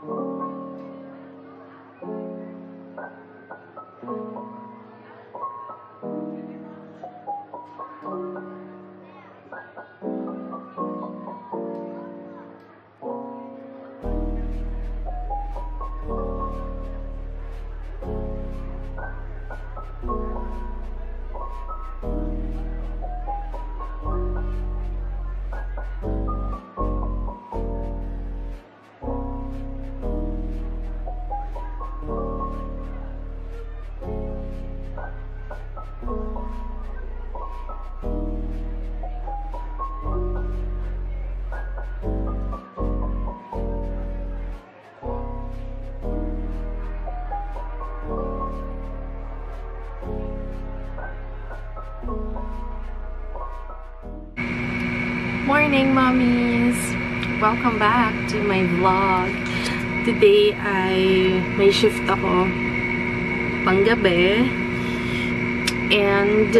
Morning, mommies! Welcome back to my vlog. Today ay may shift ako panggabi and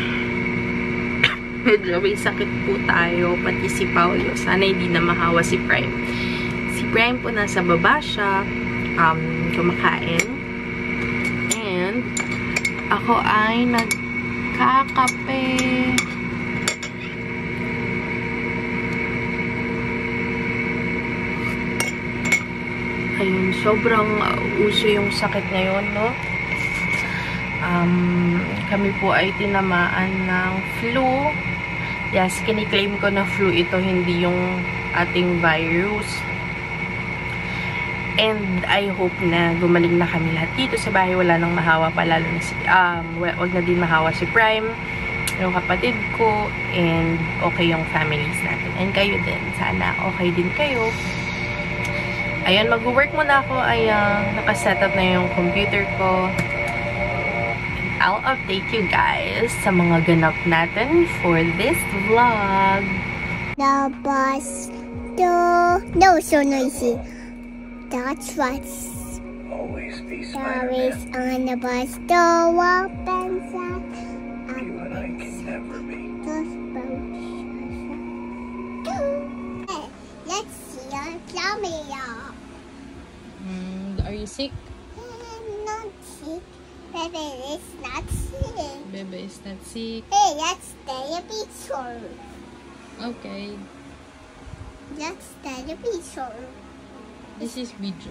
medyo may sakit po tayo, pati si Paolo. Sana hindi na mahawa si Prime. Si Prime po nasa baba siya kumakain and ako ay nagkakape. Ayun, sobrang uso yung sakit ngayon, no? Kami po ay tinamaan ng flu. Yes, kiniklaim ko na flu ito, hindi yung ating virus. And I hope na gumaling na kami lahat dito sa bahay. Wala nang mahawa pa, lalo na si, wag na din mahawa si Prime, yung kapatid ko, and okay yung families natin. And kayo din, sana okay din kayo. Ayan, mag-work muna ako. Ayan, nakasetup na yung computer ko. I'll update you guys sa mga ganap natin for this vlog. The bus door. No, so noisy. That's what's always be always on the bus door. Opens up. You and I can never be. Let's see your camera. Are you sick? Not sick. Baby is not sick. Bebe is not sick. Hey, let's take a picture. Okay. Let's take a picture. This is video.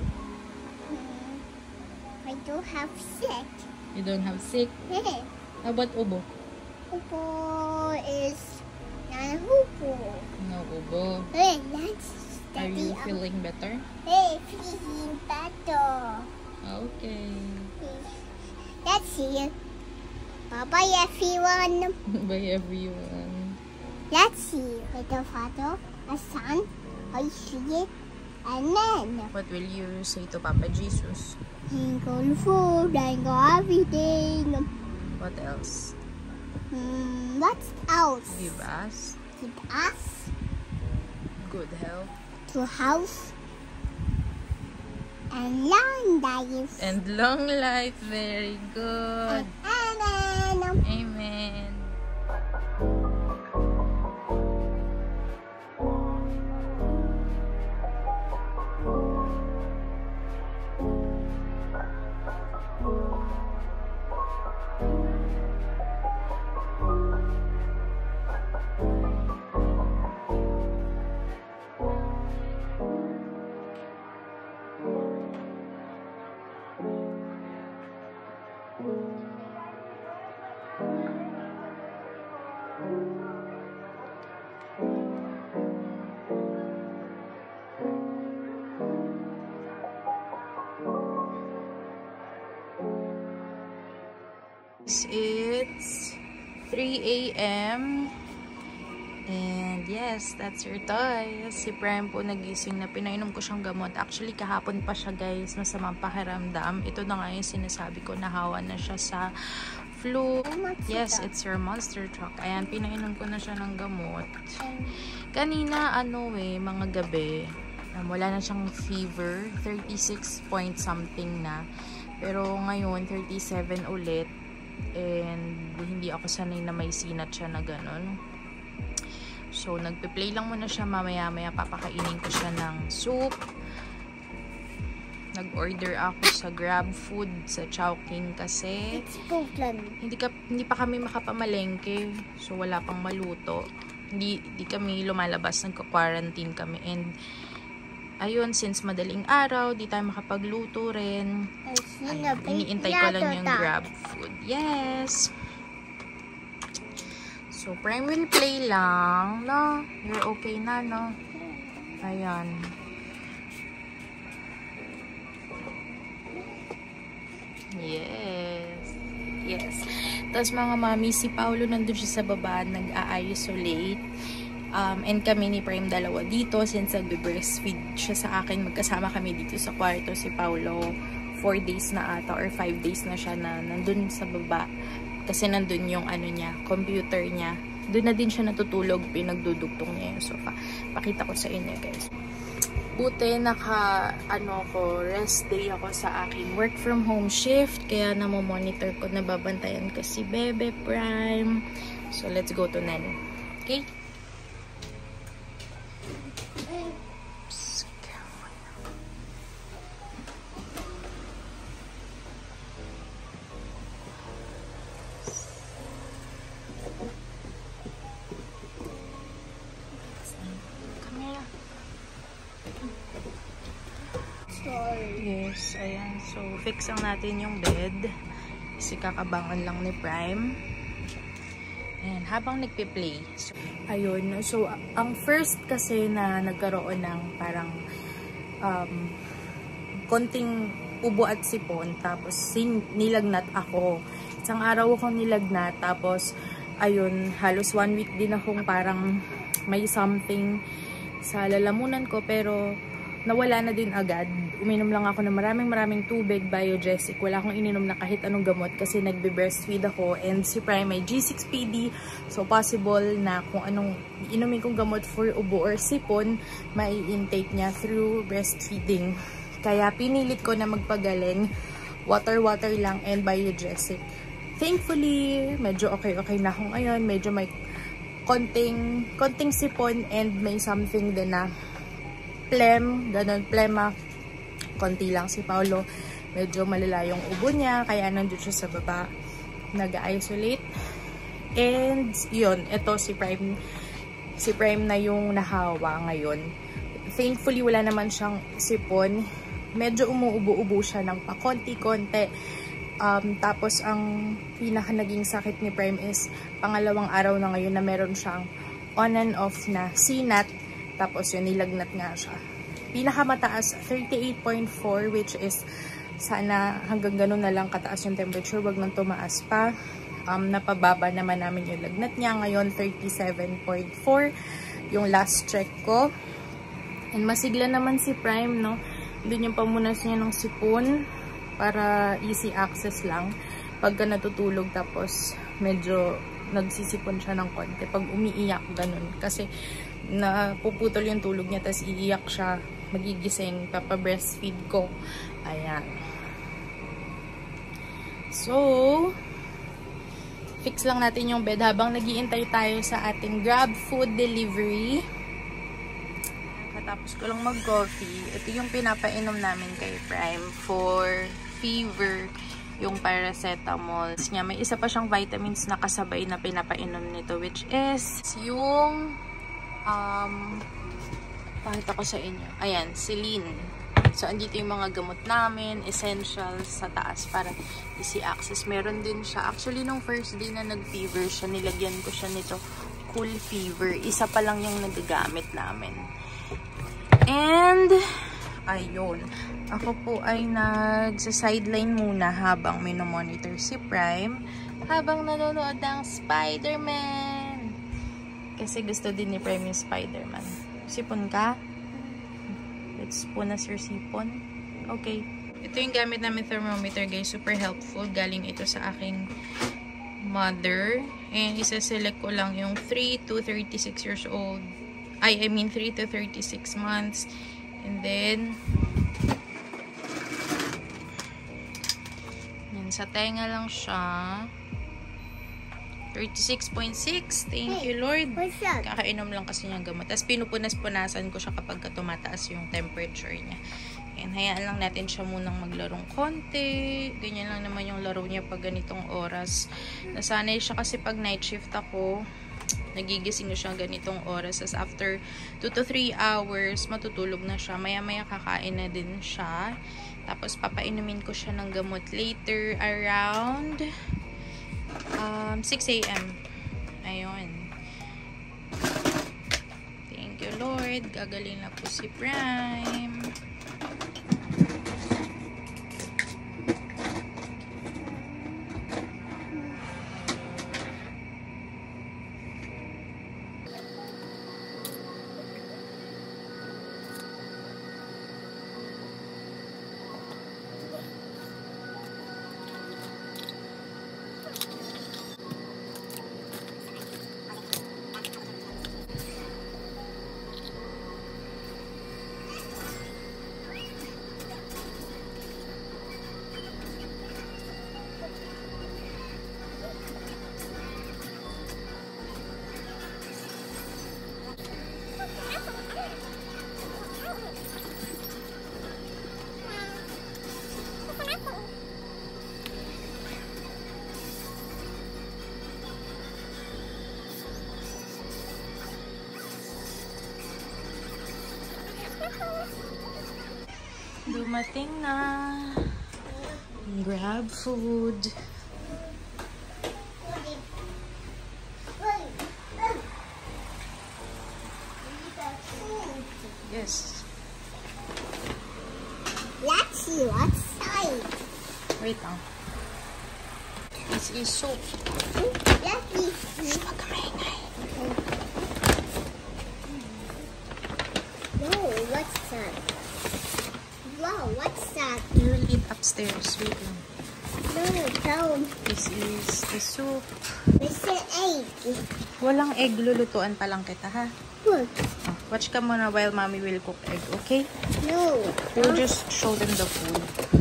I don't have sick. You don't have sick? Hey, How about ubo? Upo is not Upo. No ubo. Hey, let's Are study. you feeling better? Hey, feeling better. Okay. Let's see. Bye-bye, everyone. Bye everyone. Let's see. With the father, a son, I see it, and then What will you say to Papa Jesus? single food and everything. What else? What else? Give us Give us good health to house and long life. and long life. Very good. Amen. Amen. It's 3 a.m. and yes, that's your toy. Si Prime po nagising na, pinainom ko siyang gamot. Actually, kahapon pa siya, guys, masamang pakiramdam. Ito na nga yung sinasabi ko, nahawa na siya sa flu. Yes, it's your monster truck. Ayan, pinainom ko na siya ng gamot. Kanina, mga gabi, wala na siyang fever, 36 point something na. Pero ngayon, 37 ulit. And hindi ako sanay na may sinat siya na ganun. So, nagpe-play lang muna siya. Mamaya-maya papakainin ko siya ng soup. Nag-order ako sa Grab Food sa Chowking kasi It's Portland. hindi pa kami makapamalengke. So, wala pang maluto. Hindi kami lumalabas. Nagka-quarantine kami. And, ayun, since madaling araw, di tayo makapagluto rin. Ayun, iniintay ko lang yung Grab Food. Yes! So, Prime will play lang, no? You're okay na, no? Ayan. Yes. Tapos mga mami, si Paolo nandun siya sa baba, nag-a-isolate. And kami ni Prime dalawa dito since nag-breastfeed siya sa akin. Magkasama kami dito sa kwarto. Si Paolo 4 days na ata or 5 days na siya na nandun sa baba. Kasi nandun yung computer niya. Doon na din siya natutulog, pinagdudugtong niya yung sofa. Pakita ko sa inyo, guys. Buti rest day ako sa aking work from home shift. Kaya namomonitor ko, nababantayan ko si Bebe Prime. So, let's go to Nen. Okay? Yes, ayan. So, fix lang natin yung bed. Kasi kakabangan lang ni Prime. And habang nagpe-play. So, ayun. So, ang first kasi na nagkaroon ng parang konting ubo at sipon. Tapos, nilagnat ako. Isang araw akong nilagnat. Tapos, ayun, halos 1 week din akong parang may something sa lalamunan ko. Pero, nawala na din agad. Uminom lang ako ng maraming tubig, biogesic. Wala akong ininom na kahit anong gamot kasi nagbe-breastfeed ako. And si Prime may G6PD. So, possible na kung anong inumin kong gamot for ubo or sipon, mai-intake niya through breastfeeding. Kaya pinilit ko na magpagaling. Water lang and biogesic. Thankfully, medyo okay na ako ngayon. Medyo may konting sipon and may something din na plema. Konti lang si Paolo. Medyo malala yung ubo niya. Kaya nandun siya sa baba. Nag-isolate. And, yun. Ito si Prime. Si Prime na yung nahawa ngayon. Thankfully, wala naman siyang sipon. Medyo umuubo-ubo siya ng pakonti-konti. Tapos, ang pinaka naging sakit ni Prime is pangalawang araw na ngayon na meron siyang on and off na sinat. Tapos, yun, nilagnat nga siya. Pinakamataas, 38.4, which is sana hanggang ganun na lang kataas yung temperature. Wag nang tumaas pa. Napababa naman namin yung lagnat niya. Ngayon, 37.4 yung last check ko. And masigla naman si Prime, no? Doon yung pamunas niya ng sipon para easy access lang. Pagka natutulog, tapos medyo nagsisipon siya ng konti. Pag umiiyak, ganun. Kasi napuputol yung tulog niya, tapos iiyak siya, magigising, papa-breastfeed ko. Ayan. So, fix lang natin yung bed habang nag-iintay tayo sa ating Grab Food delivery. Katapos ko lang mag-coffee. Ito yung pinapainom namin kay Prime for fever, yung paracetamol. May isa pa siyang vitamins na kasabay na pinapainom nito, which is yung pakita ko sa inyo. Ayan, Celine. So, andito yung mga gamot namin, essentials sa taas para easy access. Meron din siya. Actually, nung first day na nag-fever siya, nilagyan ko siya nito, cool fever. Isa pa lang yung nagagamit namin. And, ayun. Ako po ay nagsa-sideline muna habang minomonitor si Prime. Habang nanonood ng Spider-Man. Kasi gusto din ni Prime yung Spider-Man. Sipon ka? Let's punas your sipon. Okay. Ito yung gamit namin thermometer, guys. Super helpful. Galing ito sa aking mother. And isa-select ko lang yung 3 to 36 years old. I mean 3 to 36 months. And then, yan, sa tenga lang siya. 36.6. Thank you, Lord. Kakainom lang kasi niyang gamot. Tapos pinupunas-punasan ko siya kapag tumataas yung temperature niya. And hayaan lang natin siya munang maglarong konti. Ganyan lang naman yung laro niya pag ganitong oras. Nasanay siya kasi pag night shift ako, nagigising ko siya ganitong oras. As after 2 to 3 hours, matutulog na siya. Maya-maya kakain na din siya. Tapos papainumin ko siya ng gamot later around 6 a.m. Ayun. Thank you, Lord. Gagaling na po si Prime. Dumating na. Grab food. Yes. Let's see what's inside. Wait lang. This is soup. Let me see. Huwag ka maingay. No, what's that? Wow, what's that? You will eat upstairs. Wait lang. No, don't. This is the soup. It's an egg. Walang egg. Lulutuan pa lang kita, ha? Look. Oh, watch ka muna while mommy will cook egg, okay? No. We'll just show them the food.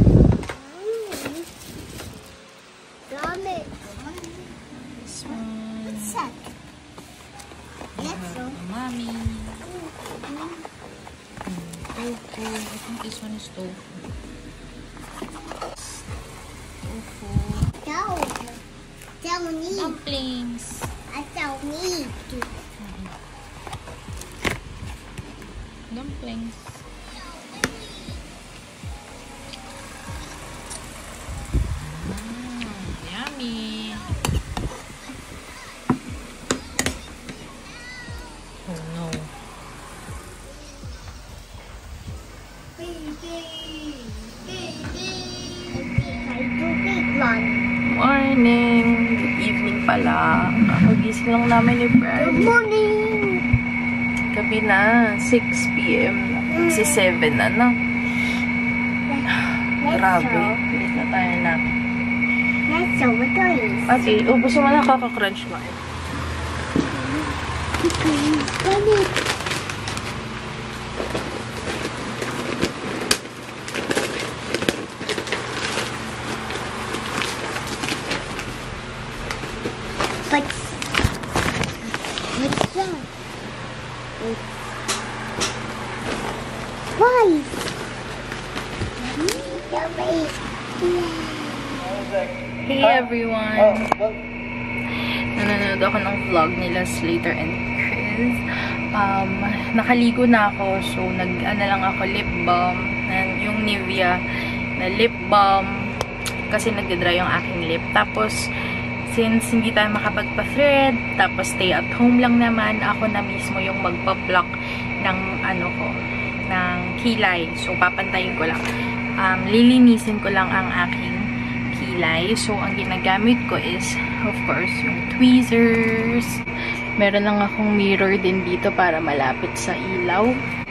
Dami. This one. What's that? Let's go. Mommy. Tofu. I think this one is tofu. Tofu. Don't need. Dumplings. I don't need. Dumplings. Yummy. Oh no. Morning. Good evening pala. Kagising lang namin ni Brad. Good morning. Gabi na. 6 p.m. Kasi 7 na, no? Grabe. Ulit na tayo na. Let's go. What are you? Ate, ubos mo na kaka-crunch mo. What's that? Why? Hey everyone! Nanonood ako ng vlog nila Slater and Chris. Nakaligo na ako, so nag-ano lang ako lip balm. Yung Nivea na lip balm kasi nagdadry yung aking lip. Tapos, since hindi tayo makapagpa-thread, tapos stay at home lang naman, ako na mismo yung magpa-block ng ano ko, ng kilay. So, papantayin ko lang. Lilinisin ko lang ang aking kilay. So, ang ginagamit ko is, of course, yung tweezers. Meron lang akong mirror din dito para malapit sa ilaw.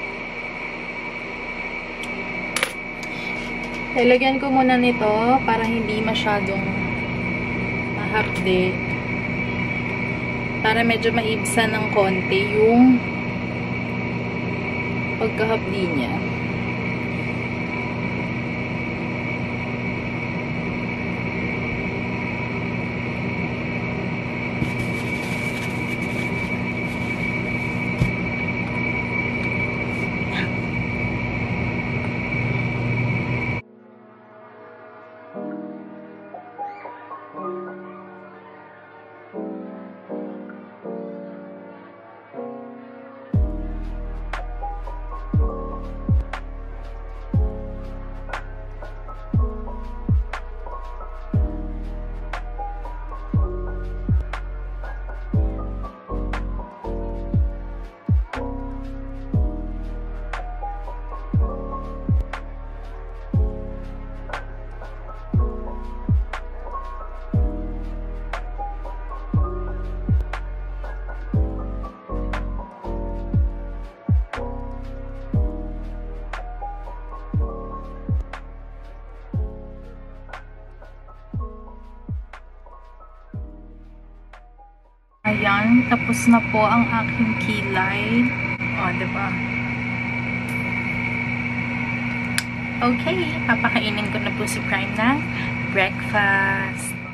Lalagyan ko muna nito para hindi masyadong mahapde. Para medyo maibsan ng konti yung pagkahapdi niya. Ayan, tapos na po ang aking kilay. O, diba? Okay, papakainin ko na po si Prime ng breakfast.